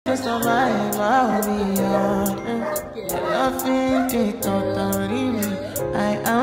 survive, I'll be honest. Nothing to totally me. I am